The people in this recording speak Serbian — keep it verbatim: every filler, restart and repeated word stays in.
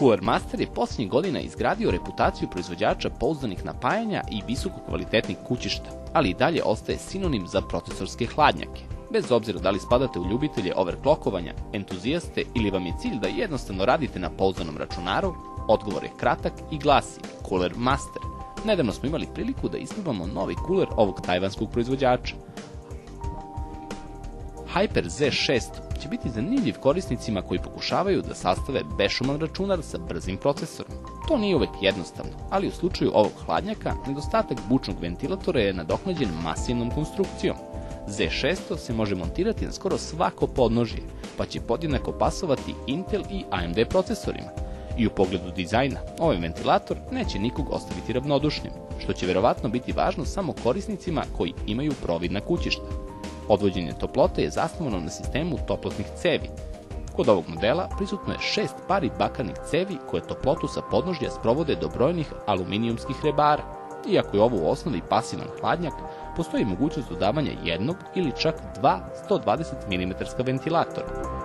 Cooler Master je posljednjih godina izgradio reputaciju proizvođača pouzdanih napajanja i visokokvalitetnih kućišta, ali i dalje ostaje sinonim za procesorske hladnjake. Bez obzira da li spadate u ljubitelje overclockovanja, entuzijaste ili vam je cilj da jednostavno radite na pouzdanom računaru, odgovor je kratak i glasi Cooler Master. Nedavno smo imali priliku da isprobamo novi kuler ovog tajvanskog proizvođača. Hyper Z šest će biti zanimljiv korisnicima koji pokušavaju da sastave bešuman računar sa brzim procesorom. To nije uvek jednostavno, ali u slučaju ovog hladnjaka nedostatak bučnog ventilatora je nadoknađen masivnom konstrukcijom. Z šest se može montirati na skoro svako podnožje, pa će podjednako pasovati Intel i A M D procesorima. I u pogledu dizajna, ovaj ventilator neće nikog ostaviti ravnodušnim, što će verovatno biti važno samo korisnicima koji imaju providna kućišta. Odvođenje toplote je zasnovano na sistemu toplotnih cevi. Kod ovog modela prisutno je šest pari bakarnih cevi koje toplotu sa podnožja sprovode do brojnih aluminijumskih rebara. Iako je ovo u osnovi pasivan hladnjak, postoji mogućnost dodavanja jednog ili čak dva sto dvadeset milimetarska ventilatora.